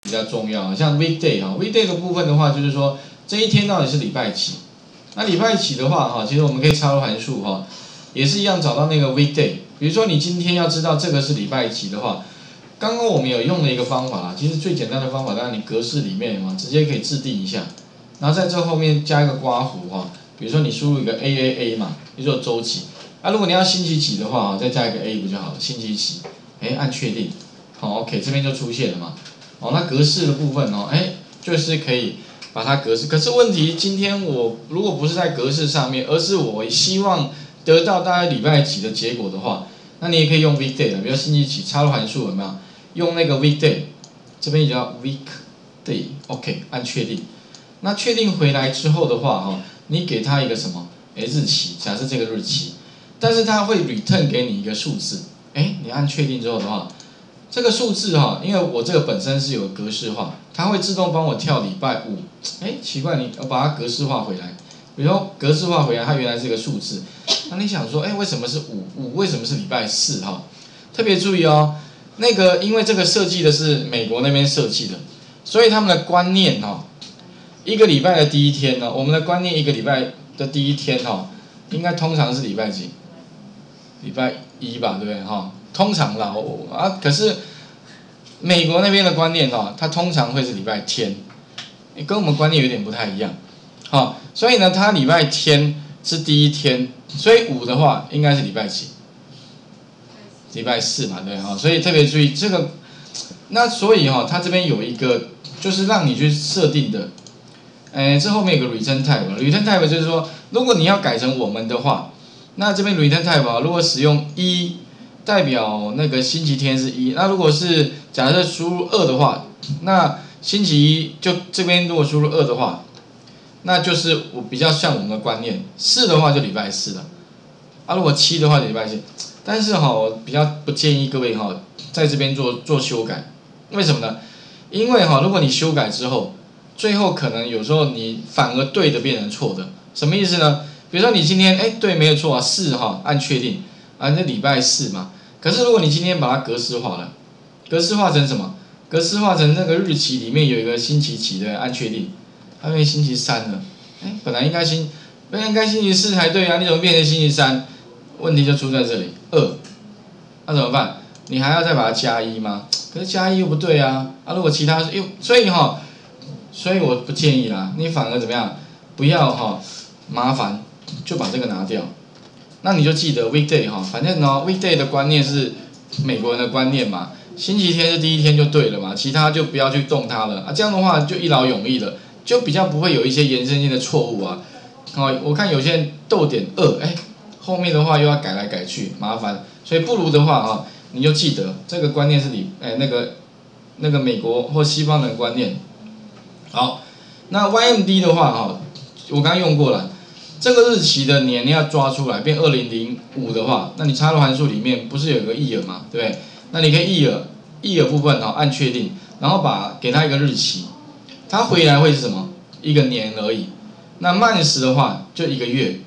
比较重要，像 weekday 哈 ，weekday 的部分的话，就是说这一天到底是礼拜几？那礼拜几的话哈，其实我们可以插入函数哈，也是一样找到那个 weekday。比如说你今天要知道这个是礼拜几的话，刚刚我们有用了一个方法啦，其实最简单的方法，当然你格式里面嘛，直接可以制定一下，然后在这后面加一个刮弧哈，比如说你输入一个 AAA 嘛，你说周几，啊如果你要星期几的话，再加一个 A 不就好了？星期几，按确定，好 OK， 这边就出现了嘛。那格式的部分就是可以把它格式。可是问题，今天我如果不是在格式上面，而是我希望得到大概礼拜几的结果的话，那你也可以用 weekday 的，比如星期几插入函数有没有？用那个 weekday， 这边也叫 weekday， OK， 按确定。那确定回来之后的话你给它一个什么？日期，假设这个日期，但是它会 return 给你一个数字。你按确定之后的话。这个数字因为我这个本身是有格式化，它会自动帮我跳礼拜五。奇怪，你把它格式化回来，比如说格式化回来，它原来是一个数字，那你想说，为什么是五为什么是礼拜四特别注意那个因为这个设计的是美国那边设计的，所以他们的观念一个礼拜的第一天我们的观念一个礼拜的第一天应该通常是礼拜几？礼拜一吧，对不对通常啦可是美国那边的观念它通常会是礼拜天，跟我们观念有点不太一样所以呢，它礼拜天是第一天，所以五的话应该是礼拜几？礼拜四嘛，对所以特别注意这个。那所以它这边有一个就是让你去设定的，这后面有个 return type，return type 就是说，如果你要改成我们的话，那这边 return type 如果使用一。代表那个星期天是1，那如果是假设输入2的话，那星期一就这边如果输入2的话，那就是我比较像我们的观念，4的话就礼拜四了，如果7的话就礼拜7，但是我比较不建议各位在这边做修改，为什么呢？因为如果你修改之后，最后可能有时候你反而对的变成错的，什么意思呢？比如说你今天对没有错4按确定那礼拜四嘛。可是如果你今天把它格式化了，格式化成什么？格式化成那个日期里面有一个星期几的，按确定，它变星期三了。本来应该星期四才对啊，你怎么变成星期三？问题就出在这里2，那怎么办？你还要再把它加1吗？可是加1又不对啊。如果其他所以我不建议啦，你反而怎么样？不要麻烦，就把这个拿掉。那你就记得 weekday 反正weekday 的观念是美国人的观念嘛，星期天是第一天就对了嘛，其他就不要去动它了这样的话就一劳永逸了，就比较不会有一些延伸性的错误我看有些人逗点2，后面的话又要改来改去，麻烦，所以不如的话你就记得这个观念是那个美国或西方人的观念。好，那 YMD 的话我刚刚用过了。这个日期的年要抓出来，变2005的话，那你插入函数里面不是有个 year 吗？对不对？那你可以 year 部分按确定，然后给它一个日期，它回来会是什么？一个年而已。那 month 的话就一个月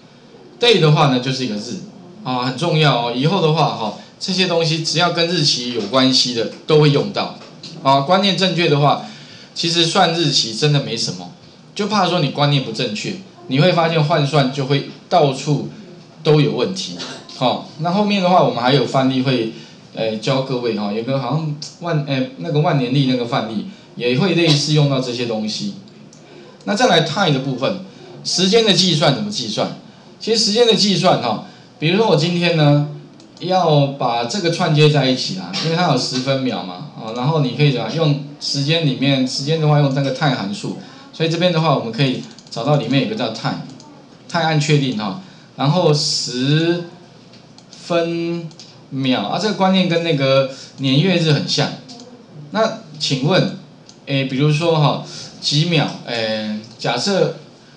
，day 的话呢就是一个日很重要以后的话这些东西只要跟日期有关系的都会用到观念正确的话，其实算日期真的没什么，就怕说你观念不正确。你会发现换算就会到处都有问题，那后面的话我们还有范例会，教各位有个好像那个万年历那个范例也会类似用到这些东西。那再来 time 的部分，时间的计算怎么计算？其实时间的计算比如说我今天呢要把这个串接在一起啦，因为它有10分秒嘛然后你可以怎么用时间里面时间的话用那个 time 函数，所以这边的话我们可以。找到里面有个叫 time 按确定然后10分秒这个观念跟那个年月日很像。那请问，比如说几秒，假设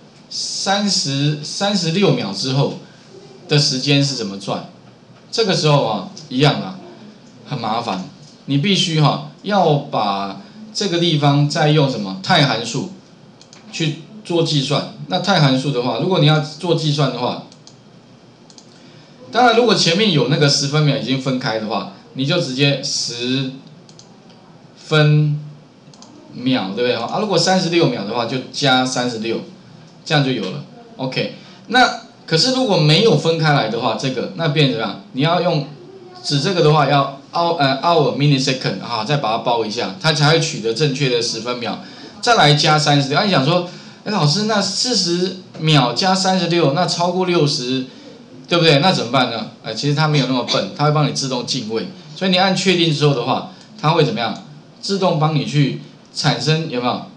36秒之后的时间是怎么算？这个时候一样啦，很麻烦，你必须要把这个地方再用什么 time 函数去。做计算，那time函数的话，如果你要做计算的话，当然如果前面有那个10分秒已经分开的话，你就直接10分秒，对不对？啊，如果36秒的话，就加36，这样就有了。OK， 那可是如果没有分开来的话，这个那变成怎么样？你要用指这个的话，要hour millisecond 啊，再把它包一下，它才会取得正确的10分秒，再来加36。你想说，老师，那40秒加36，那超过60，对不对？那怎么办呢？其实它没有那么笨，它会帮你自动进位，所以你按确定之后的话，它会怎么样？自动帮你去产生有没有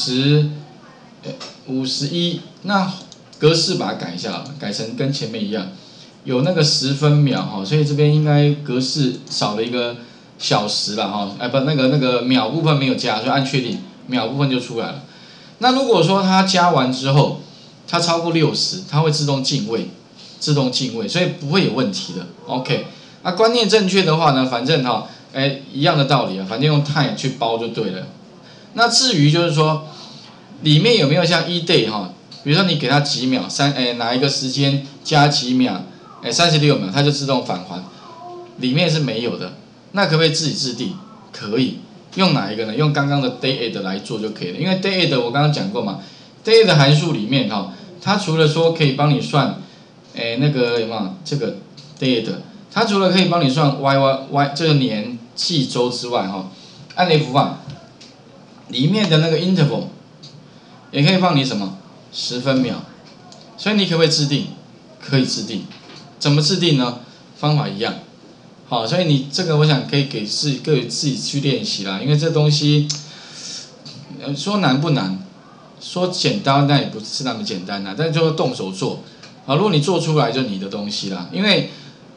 51？那格式把它改一下，改成跟前面一样，有那个10分秒哈，所以这边应该格式少了一个小时了哈，不那个秒部分没有加，所以按确定，秒部分就出来了。那如果说它加完之后，它超过60，它会自动进位，所以不会有问题的。OK， 那观念正确的话呢，反正一样的道理啊，反正用 time 去包就对了。那至于就是说，里面有没有像 eDay 哈，比如说你给它几秒，哪一个时间加几秒，36秒，它就自动返还，里面是没有的。那可不可以自己制定？可以。用哪一个呢？用刚刚的 dayadd 来做就可以了，因为 dayadd 我刚刚讲过嘛 ，dayadd 函数里面它除了说可以帮你算，那个有没有这个 dayadd， 它除了可以帮你算 y 这个年季周之外按 F1 里面的那个 interval 也可以帮你什么10分秒，所以你可不可以制定？可以制定，怎么制定呢？方法一样。好，所以你这个我想可以给各位自己去练习啦，因为这东西说难不难，说简单但也不是那么简单啦，但就动手做。好，如果你做出来就你的东西啦，因为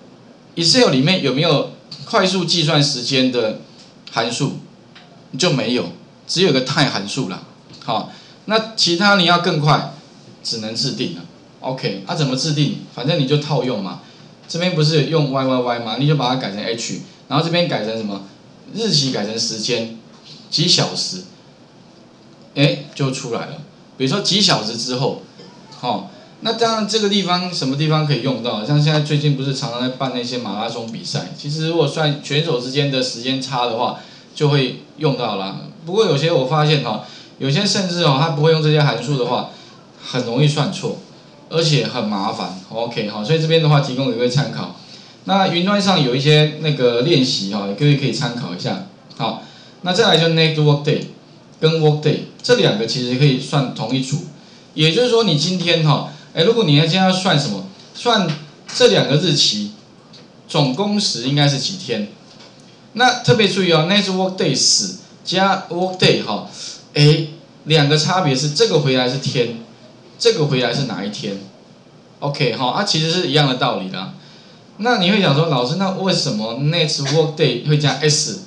Excel 里面有没有快速计算时间的函数？就没有，只有个 time 函数啦。好，那其他你要更快，只能制定了。OK， 怎么制定？反正你就套用嘛。这边不是用 YYY 吗？你就把它改成 H， 然后这边改成什么？日期改成时间，几小时，就出来了。比如说几小时之后，那当然这个地方什么地方可以用到？像现在最近不是常常在办那些马拉松比赛，其实如果算选手之间的时间差的话，就会用到啦。不过有些我发现有些甚至他不会用这些函数的话，很容易算错。而且很麻烦 ，OK 所以这边的话提供给各位参考。那云端上有一些那个练习各位可以参考一下。好，那再来就 next workday 跟 workday 这两个其实可以算同一组，也就是说你今天如果你今天要算什么，算这两个日期总工时应该是几天？那特别注意next workday 10加 workday 两个差别是这个回来是天。这个回来是哪一天 ？OK 其实是一样的道理啦。那你会想说，老师，那为什么 next workday 会加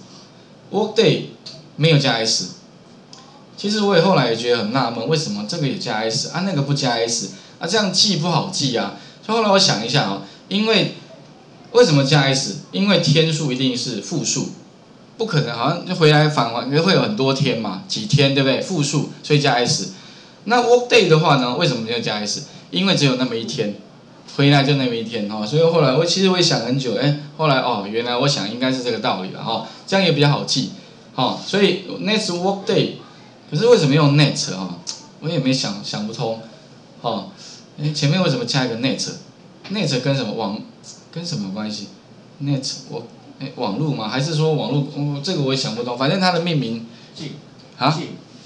s，workday 没有加 s？ 其实我也后来也觉得很纳闷，为什么这个也加 s 那个不加 s？ 这样记不好记啊。所以后来我想一下因为为什么加 s？ 因为天数一定是复数，不可能好像就回来返还会有很多天嘛，几天对不对？复数，所以加 s。那 workday 的话呢，为什么要加 s？ 因为只有那么一天，回来就那么一天所以后来其实我也想很久，后来原来我想应该是这个道理了这样也比较好记所以 next workday， 可是为什么用 net 我也没想不通前面为什么加一个 net 跟什么跟什么关系 ？net 网路吗？还是说网路？这个我也想不通，反正它的命名净就是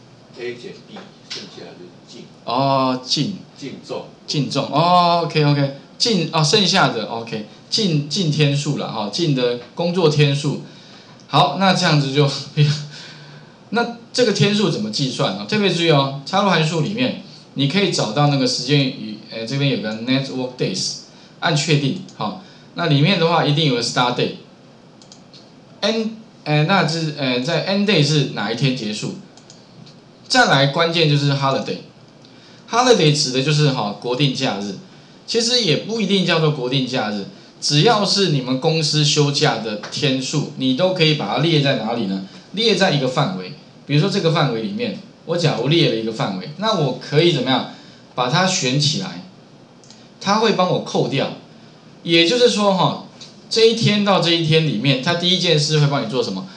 A 减 B。剩下的净净重 OK 净剩下的 OK 净天数了净的工作天数。好，那这样子就那这个天数怎么计算特别注意插入函数里面你可以找到那个时间这边有个 net work days， 按确定那里面的话一定有个 start day， 那是在 end day 是哪一天结束？再来关键就是 holiday 指的就是国定假日，其实也不一定叫做国定假日，只要是你们公司休假的天数，你都可以把它列在哪里呢？列在一个范围，比如说这个范围里面，我假如列了一个范围，那我可以怎么样把它选起来？它会帮我扣掉，也就是说这一天到这一天里面，它第一件事会帮你做什么？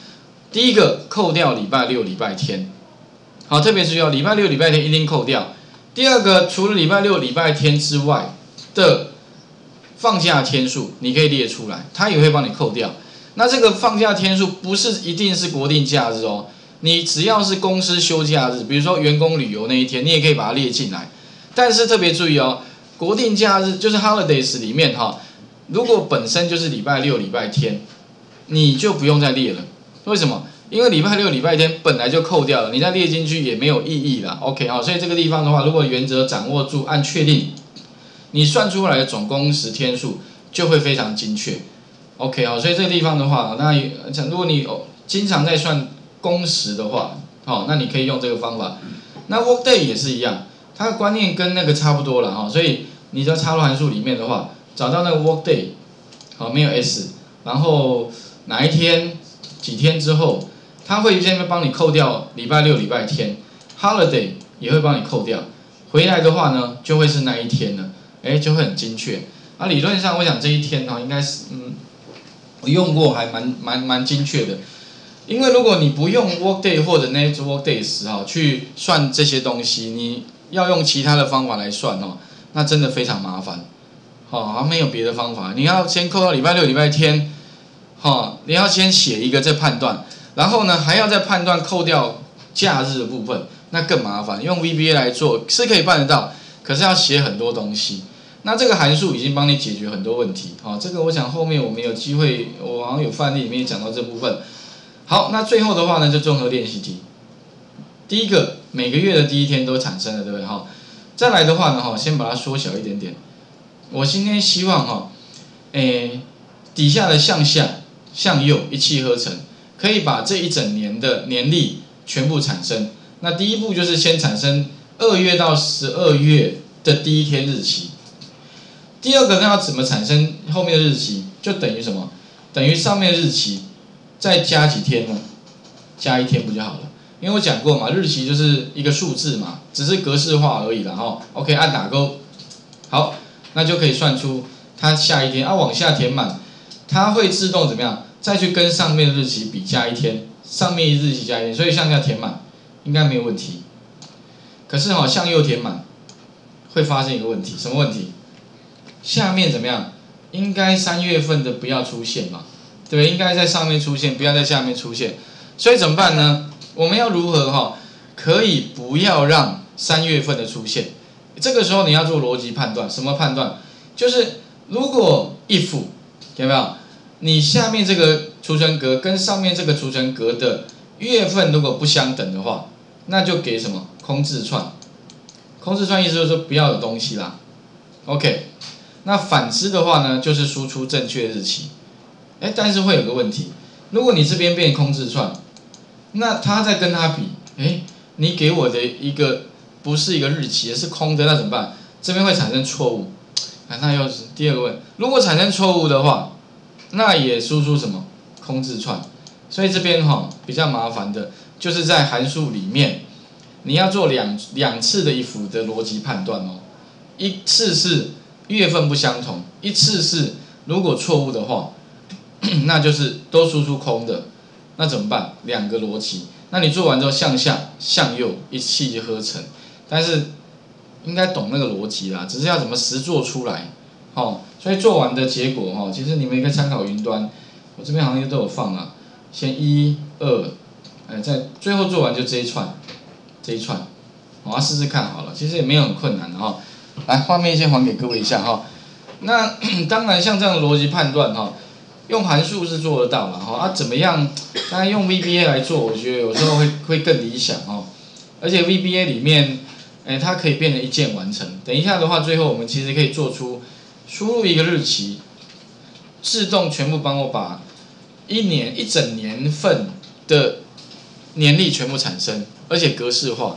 第一个扣掉礼拜六、礼拜天，好，特别是要礼拜六、礼拜天一定扣掉。第二个，除了礼拜六、礼拜天之外的放假天数，你可以列出来，它也会帮你扣掉。那这个放假天数不是一定是国定假日哦，你只要是公司休假日，比如说员工旅游那一天，你也可以把它列进来。但是特别注意哦，国定假日就是 holidays 里面哈，如果本身就是礼拜六、礼拜天，你就不用再列了。为什么？因为礼拜六、礼拜天本来就扣掉了，你再列进去也没有意义啦。OK 啊，所以这个地方的话，如果原则掌握住，按确定，你算出来的总工时天数就会非常精确。OK 啊，所以这个地方的话，那如果你经常在算工时的话，好，那你可以用这个方法。那 workday 也是一样，它的观念跟那个差不多了哈，所以你在插入函数里面的话，找到那个 workday， 好，没有 s， 然后哪一天几天之后，它会这边帮你扣掉礼拜六、礼拜天 ，holiday 也会帮你扣掉，回来的话呢，就会是那一天了，就会很精确。那理论上，我想这一天哈，应该是我用过还蛮精确的，因为如果你不用 workday 或者 net workdays 哈去算这些东西，你要用其他的方法来算哦，那真的非常麻烦，好，没有别的方法，你要先扣到礼拜六、礼拜天，你要先写一个这判断，然后呢还要再判断扣掉假日的部分，那更麻烦，用 VBA 来做是可以办得到，可是要写很多东西。那这个函数已经帮你解决很多问题，这个我想后面我们有机会，我好像有范例里面也讲到这部分。好，那最后的话呢，就综合练习题。第一个，每个月的第一天都产生了，对不对？再来的话呢，先把它缩小一点点。我今天希望底下的向下、向右一气呵成，可以把这一整年的年历全部产生。那第一步就是先产生2月到12月的第一天日期。第二个，那要怎么产生后面的日期？就等于什么？等于上面的日期再加几天呢？加1天不就好了？因为我讲过嘛，日期就是一个数字嘛，只是格式化而已啦。OK， 按打勾，好，那就可以算出它下一天。往下填满，它会自动怎么样？再去跟上面的日期比加1天，上面日期加1天，所以向下填满应该没有问题。可是向右填满会发生一个问题，什么问题？下面怎么样？应该3月份的不要出现嘛，对不对？应该在上面出现，不要在下面出现。所以怎么办呢？我们要如何可以不要让3月份的出现？这个时候你要做逻辑判断，什么判断？就是如果 if 有没有？你下面这个储存格跟上面这个储存格的月份如果不相等的话，那就给什么？空字串。空字串意思就是说不要有东西啦。OK。那反之的话呢，就是输出正确日期，但是会有个问题，如果你这边变空字串，那它在跟它比，你给我的一个不是一个日期，是空的，那怎么办？这边会产生错误，那又是第二个问题，如果产生错误的话，那也输出什么空字串，所以这边比较麻烦的，就是在函数里面，你要做两次的if的逻辑判断哦，一次是月份不相同，一次是如果错误的话，那就是都输出空的，那怎么办？2个逻辑，那你做完之后向下、向右一气呵成，但是应该懂那个逻辑啦，只是要怎么实做出来，所以做完的结果其实你们也可以参考云端，我这边好像都有放啊，先1、2，在最后做完就这一串，我要试试看好了，其实也没有很困难的来，画面先还给各位一下那当然像这样的逻辑判断用函数是做得到了怎么样？当然用 VBA 来做，我觉得有时候会更理想而且 VBA 里面，它可以变成一键完成。等一下的话，最后我们其实可以做出输入一个日期，自动全部帮我把一整年份的年历全部产生，而且格式化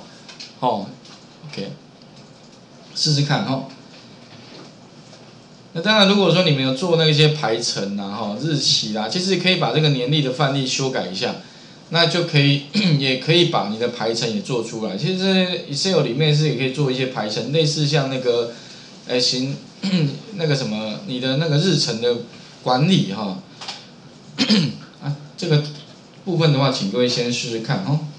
，OK。试试看那当然，如果说你们有做那些排程日期啦，其实可以把这个年历的范例修改一下，那就可以也可以把你的排程也做出来。其实 Excel 里面是也可以做一些排程，类似像那个那个什么你的那个日程的管理这个部分的话，请各位先试试看哈。